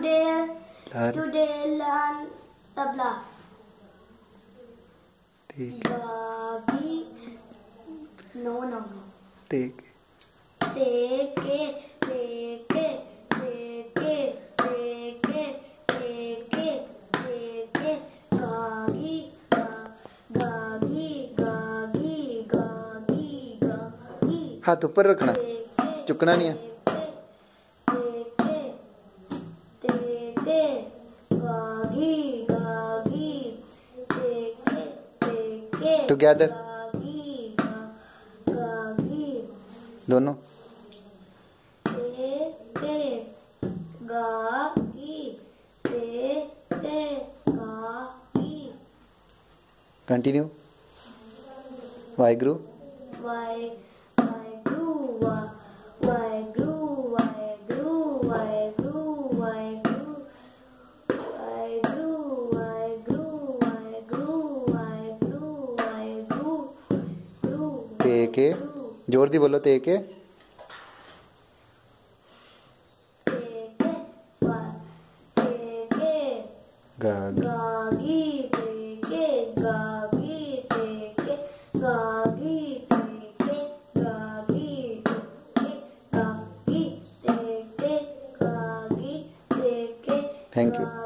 today learn tabla. ठीक Gabi. No. ठीक हाथ ऊपर रखना, चुकना नहीं है। टुगेदर दोनों। कंटिन्यू। वाहेगुरु ते के जोर दी बोलो। ते के गागी थैंक यू।